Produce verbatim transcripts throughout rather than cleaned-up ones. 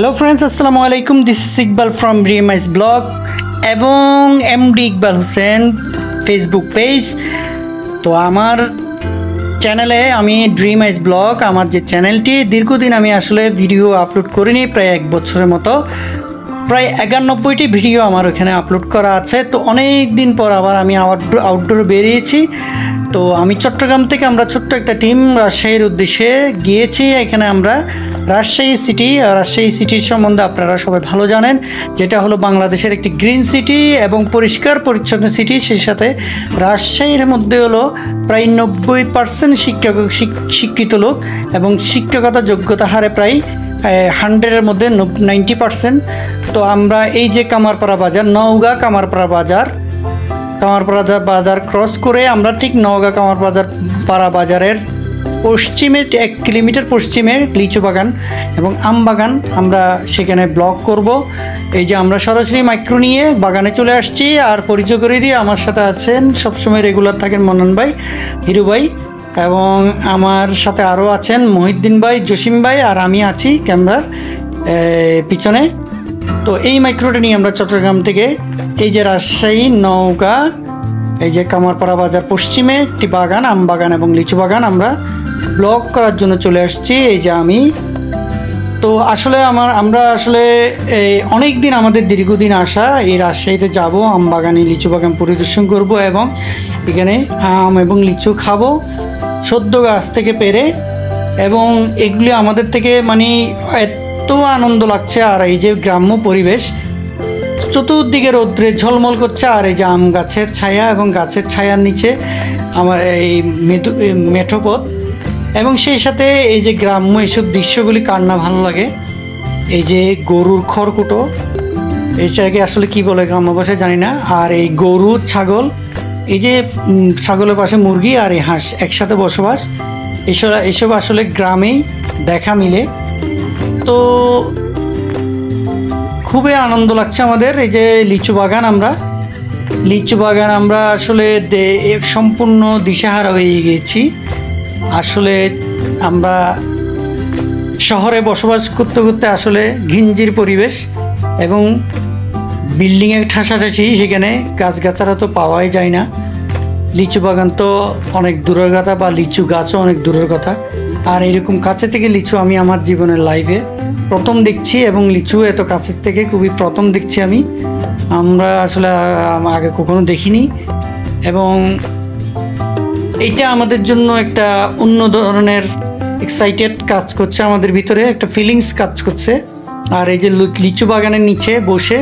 Hello friends अस्सलामु आलैकुम this is Iqbal from Dreamize blog एवं MD Iqbal Hossain Facebook page. तो आमार चैनेले आमी ड्रीमाइज ब्लग आमार जे चैनलटी दीर्घदिन आमी आसले भिडियो आपलोड करिनी प्राय एक बछरेर मतो प्राय एकानब्बईटी भिडियो आमार ओखाने आपलोड करा आछे। तो अनेक दिन पर आबार आमी आउटडोर बेरिয়েছি। तो आमी चट्टग्राम থেকে আমরা ছোট্ট একটা টিম রাজশাহীর উদ্দেশ্যে গিয়েছি। এখানে আমরা রাজশাহী সিটি রাজশাহী সিটির সম্বন্ধে আপনারা সবাই ভালো জানেন, যেটা হলো বাংলাদেশের একটি গ্রিন সিটি এবং পরিষ্কার পরিচ্ছন্ন সিটি। সেই সাথে রাজশাহীর মধ্যে হলো প্রায় নব্বই পার্সেন্ট শিক্ষক শিক্ষিত লোক এবং শিক্ষকতা যোগ্যতা হারে প্রায় হান্ড্রেডের মধ্যে নাইনটি পার্সেন্ট। তো আমরা এই যে কামারপাড়া বাজার নওগাঁ কামারপাড়া বাজার কামারপাড়া বাজার ক্রস করে আমরা ঠিক নওগাঁ কামারপাড়া পাড়া বাজারের পশ্চিমে এক কিলোমিটার পশ্চিমে লিচু বাগান এবং আম বাগান আমরা সেখানে ব্লগ করব। এই যে আমরা সরাসরি মাইক্রো নিয়ে বাগানে চলে আসছি। আর পরিচয় করে দিয়ে আমার সাথে আছেন সবসময় রেগুলার থাকেন মনন ভাই, হিরু ভাই এবং আমার সাথে আরও আছেন মহিউদ্দিন ভাই, জসিম ভাই আর আমি আছি ক্যামেরার পিছনে। তো এই মাইক্রোটা নিয়ে আমরা চট্টগ্রাম থেকে এই যে রাজশাহী নওগাঁ এই যে কামারপাড়া বাজার পশ্চিমে একটি বাগান আম বাগান এবং লিচু বাগান আমরা ব্লগ করার জন্য চলে আসছি। এই যে আমি তো আসলে আমার আমরা আসলে এই অনেক দিন আমাদের দীর্ঘদিন আসা এই রাজশাহীতে যাব, আম বাগানে লিচু বাগান পরিদর্শন করব এবং এখানে আম এবং লিচু খাবো সদ্য গাছ থেকে পেরে। এবং এগুলি আমাদের থেকে মানে এত আনন্দ লাগছে। আর এই যে গ্রাম্য পরিবেশ চতুর্দিকে রৌদ্রে ঝলমল করছে আর এই যে আম গাছের ছায়া এবং গাছের ছায়ার নিচে আমার এই মেধু মেঠো পথ এবং সেই সাথে এই যে গ্রাম্য এইসব দৃশ্যগুলি কার না ভালো লাগে। এই যে গরুর খড়কুটো এটাকে আসলে কি বলে গ্রাম্য ভাষায় জানি না। আর এই গরু ছাগল এই যে ছাগলের পাশে মুরগি আর এই হাঁস একসাথে বসবাস এসব এসব আসলে গ্রামেই দেখা মিলে। তো খুবই আনন্দ লাগছে আমাদের। এই যে লিচু বাগান আমরা লিচু বাগান আমরা আসলে সম্পূর্ণ দিশাহারা হয়ে গেছি। আসলে আমরা শহরে বসবাস করতে করতে আসলে ঘিঞ্জির পরিবেশ এবং বিল্ডিংয়ের ঠাসাঠাসি, সেখানে গাছগাছারা তো পাওয়াই যায় না। লিচু বাগান তো অনেক দূরের কথা বা লিচু গাছও অনেক দূরের কথা। আর এরকম কাছে থেকে লিচু আমি আমার জীবনের লাইফে প্রথম দেখছি এবং লিচু এত কাছের থেকে খুবই প্রথম দেখছি আমি। আমরা আসলে আগে কখনো দেখিনি এবং এটা আমাদের জন্য একটা অন্য ধরনের এক্সাইটেড কাজ করছে, আমাদের ভিতরে একটা ফিলিংস কাজ করছে। আর এই যে লিচু বাগানের নিচে বসে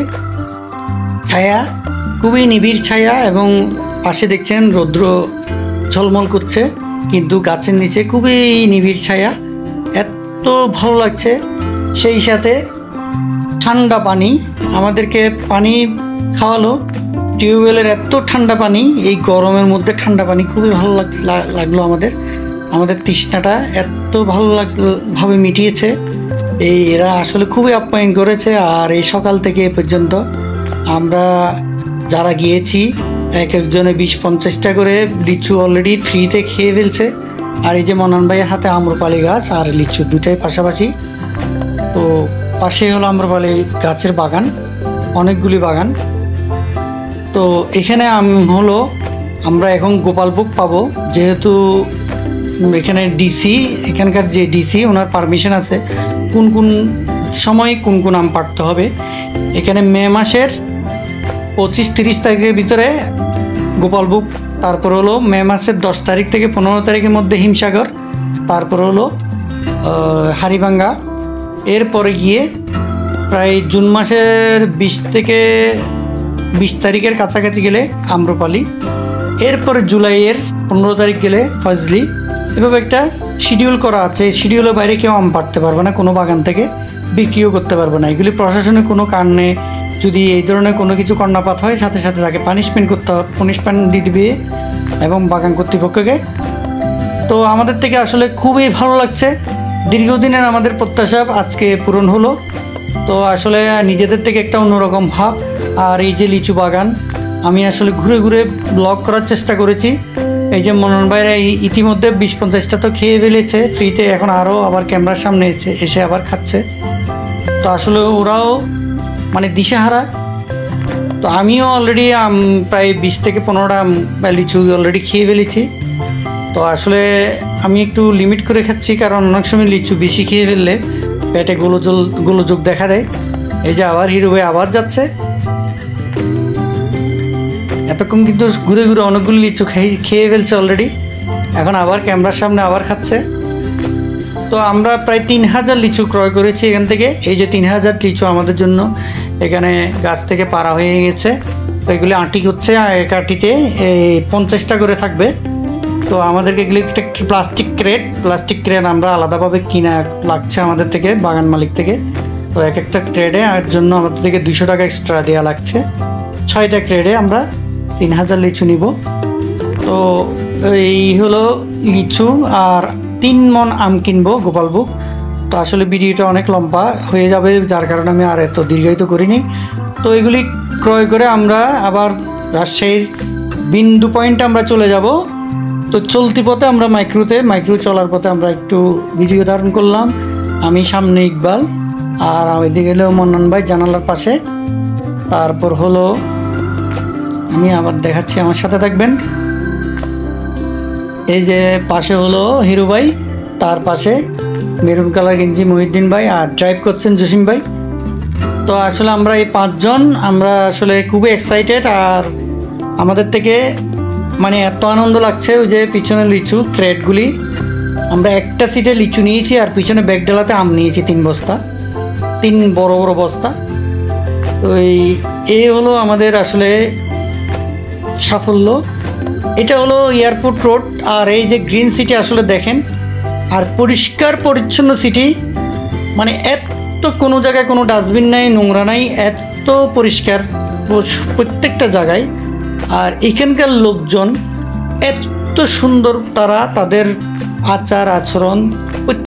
ছায়া খুবই নিবিড় ছায়া এবং পাশে দেখছেন রৌদ্র ঝলমল করছে কিন্তু গাছের নিচে খুবই নিবিড় ছায়া, এত ভালো লাগছে। সেই সাথে ঠান্ডা পানি আমাদেরকে পানি খাওয়ালো টিউবওয়েলের, এত ঠান্ডা পানি এই গরমের মধ্যে ঠান্ডা পানি খুবই ভালো লাগলো আমাদের আমাদের তৃষ্ণাটা এত ভালো ভাবে মিটিয়েছে। এই এরা আসলে খুবই আপ্যায়ন করেছে। আর এই সকাল থেকে এ পর্যন্ত আমরা যারা গিয়েছি এক একজনে বিশ পঞ্চাশটা করে লিচু অলরেডি ফ্রিতে খেয়ে ফেলছে। আর এই যে মনন ভাইয়ের হাতে আম্রপালি গাছ আর লিচু দুটাই পাশাপাশি। তো পাশে হলো আম্রপালি গাছের বাগান, অনেকগুলি বাগান। তো এখানে হলো আমরা এখন গোপালভোগ পাবো, যেহেতু এখানে ডিসি এখানকার যে ডিসি ওনার পারমিশন আছে কোন কোন সময় কোন কোন আম পাড়তে হবে। এখানে মে মাসের পঁচিশ তিরিশ তারিখের ভিতরে গোপালভোগ, তারপর হলো মে মাসের দশ তারিখ থেকে পনেরো তারিখের মধ্যে হিমসাগর, তারপর হলো হাড়িভাঙ্গা। এরপরে গিয়ে প্রায় জুন মাসের বিশ থেকে বিশ তারিখের কাছাকাছি গেলে আম্রপালি, এরপরে জুলাইয়ের পনেরো তারিখ গেলে ফজলি। এভাবে একটা শিডিউল করা আছে। শিডিউলের বাইরে কেউ আম পাড়তে পারবে না, কোনো বাগান থেকে বিক্রিও করতে পারবে না। এগুলি প্রশাসনের কোনো কারণে যদি এই ধরনের কোনো কিছু কর্ণপাত হয় সাথে সাথে তাকে পানিশমেন্ট করতে হবে, পানিশমেন্ট দিয়ে দিবে এবং বাগান কর্তৃপক্ষকে। তো আমাদের থেকে আসলে খুবই ভালো লাগছে, দীর্ঘদিনের আমাদের প্রত্যাশা আজকে পূরণ হলো। তো আসলে নিজেদের থেকে একটা অন্যরকম ভাব। আর এই যে লিচু বাগান আমি আসলে ঘুরে ঘুরে ব্লগ করার চেষ্টা করেছি। এই যে মনন ভাইরা ইতিমধ্যে বিশ পঞ্চাশটা তো খেয়ে ফেলেছে ফ্রিতে, এখন আরও আবার ক্যামেরার সামনে এসে এসে আবার খাচ্ছে। তো আসলে ওরাও মানে দিশেহারা। তো আমিও অলরেডি প্রায় বিশ থেকে পনেরোটা লিচু অলরেডি খেয়ে ফেলেছি। তো আসলে আমি একটু লিমিট করে খাচ্ছি, কারণ অনেক সময় লিচু বেশি খেয়ে ফেললে পেটে গোলজল গোলযোগ দেখা দেয়। এই যে আবার হিরো ভাই আবার যাচ্ছে, এতক্ষণ কিন্তু ঘুরে ঘুরে অনেকগুলো লিচু খেয়ে খেয়ে ফেলছে অলরেডি, এখন আবার ক্যামেরার সামনে আবার খাচ্ছে। তো আমরা প্রায় তিন হাজার লিচু ক্রয় করেছি এখান থেকে। এই যে তিন হাজার লিচু আমাদের জন্য এখানে গাছ থেকে পাড়া হয়ে গেছে। তো এগুলি আঁটি হচ্ছে, এক আঁটিতে এই পঞ্চাশটা করে থাকবে। তো আমাদেরকে এগুলি একটা প্লাস্টিক ক্রেট প্লাস্টিক ক্রেট আমরা আলাদাভাবে কিনা লাগছে আমাদের থেকে, বাগান মালিক থেকে। তো এক একটা ক্রেডে এর জন্য আমাদের থেকে দুশো টাকা এক্সট্রা দেওয়া লাগছে। ছয়টা ক্রেডে আমরা তিন হাজার লিচু নিব। তো এই হলো লিচু, আর তিন মন আম কিনবো গোপালভোগ। তো আসলে ভিডিওটা অনেক লম্বা হয়ে যাবে, যার কারণে আমি আর এত দীর্ঘায়িত করিনি। তো এগুলি ক্রয় করে আমরা আবার রাজশাহীর বিন্দু পয়েন্টে আমরা চলে যাব। তো চলতি পথে আমরা মাইক্রোতে মাইক্রো চলার পথে আমরা একটু ভিডিও ধারণ করলাম। আমি সামনে ইকবাল, আর ওইদিকে হলো মন্নন ভাই জানালার পাশে। তারপর হলো আমি আবার দেখাচ্ছি, আমার সাথে থাকবেন। এই যে পাশে হলো হিরো ভাই, তার পাশে মেরুন কালার গেঞ্জি মহিউদ্দিন ভাই, আর ড্রাইভ করছেন জসিম ভাই। তো আসলে আমরা এই পাঁচজন আমরা আসলে খুবই এক্সাইটেড, আর আমাদের থেকে মানে এত আনন্দ লাগছে। ওই যে পিছনে লিচু ক্রেটগুলি, আমরা একটা সিটে লিচু নিয়েছি, আর পিছনে ব্যাগ ডালাতে আম নিয়েছি তিন বস্তা, তিন বড় বড় বস্তা। তো এই এ হলো আমাদের আসলে সাফল্য। এটা হলো এয়ারপোর্ট রোড, আর এই যে গ্রিন সিটি আসলে দেখেন, আর পরিষ্কার পরিচ্ছন্ন সিটি, মানে এত কোনো জায়গায় কোনো ডাস্টবিন নাই, নোংরা নাই, এত পরিষ্কার প্রত্যেকটা জায়গায়। আর এখানকার লোকজন এত সুন্দর, তারা তাদের আচার আচরণ